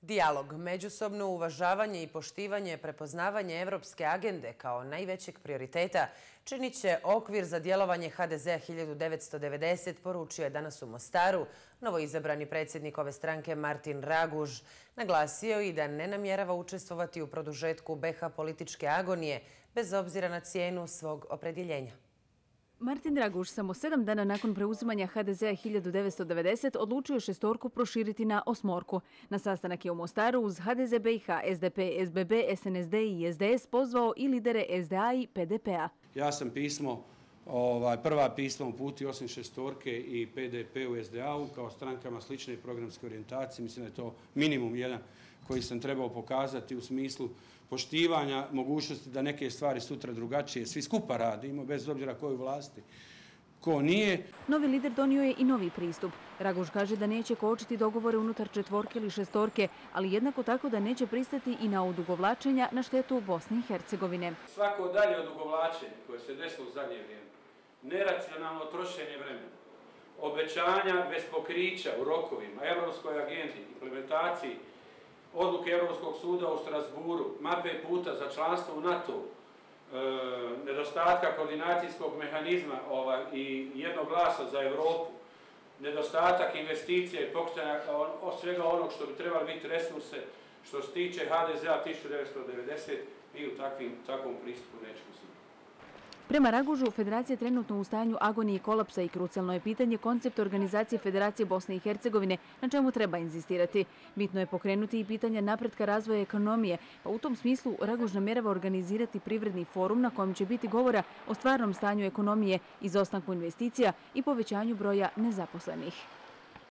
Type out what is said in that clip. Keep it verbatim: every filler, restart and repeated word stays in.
Dijalog, međusobno uvažavanje i poštivanje prepoznavanje evropske agende kao najvećeg prioriteta činit će okvir za djelovanje ha de zea hiljadu devetsto devedeset, poručio je danas u Mostaru novoizabrani predsjednik ove stranke Martin Raguž. Naglasio i da ne namjerava učestvovati u produžetku be ha političke agonije bez obzira na cijenu svog opredjeljenja. Martin Raguž samo sedam dana nakon preuzimanja ha de zea hiljadu devetsto devedeset odlučio šestorku proširiti na osmorku. Na sastanak je u Mostaru uz ha de ze be i ha, es de pe, es be be, es en es de i es de es pozvao i lidere es de a i pe de pe a. Ja sam pismo, ovaj, prva pisma uputio osim šestorke i pe de pe u es de a u kao strankama slične programske orijentacije. Mislim da je to minimum jedan koji sam trebao pokazati u smislu poštivanja mogućnosti da neke stvari sutra drugačije svi skupa radimo, bez obzira ko je u vlasti, ko nije. Novi lider donio je i novi pristup. Raguž kaže da neće kočiti dogovore unutar četvorke ili šestorke, ali jednako tako da neće pristati i na odugovlačenja na štetu Bosne i Hercegovine. Svako dalje odugovlačenje koje se desilo u zadnje vrijeme, neracionalno trošenje vremena, obećanja bez pokrića u rokovima, evropskoj agendi, implementaciji odluke Europskog suda u Strasburu, mape puta za članstvo u NATO, e, nedostatka koordinacijskog mehanizma ovaj, i jednog glasa za Europu, nedostatak investicija i pokretanja od svega onog što bi trebali biti resurse što se tiče ha de zea hiljadu devetsto devedeset, mi u takvim, takvom pristupu nećemo sigurno. Prema Ragužu, federacija je trenutno u stanju agonije i kolapsa i krucijalno je pitanje koncept organizacije Federacije Bosne i Hercegovine, na čemu treba inzistirati. Bitno je pokrenuti i pitanje napretka razvoja ekonomije, pa u tom smislu Raguž namjerava organizirati privredni forum na kojem će biti govora o stvarnom stanju ekonomije, izostanku investicija i povećanju broja nezaposlenih.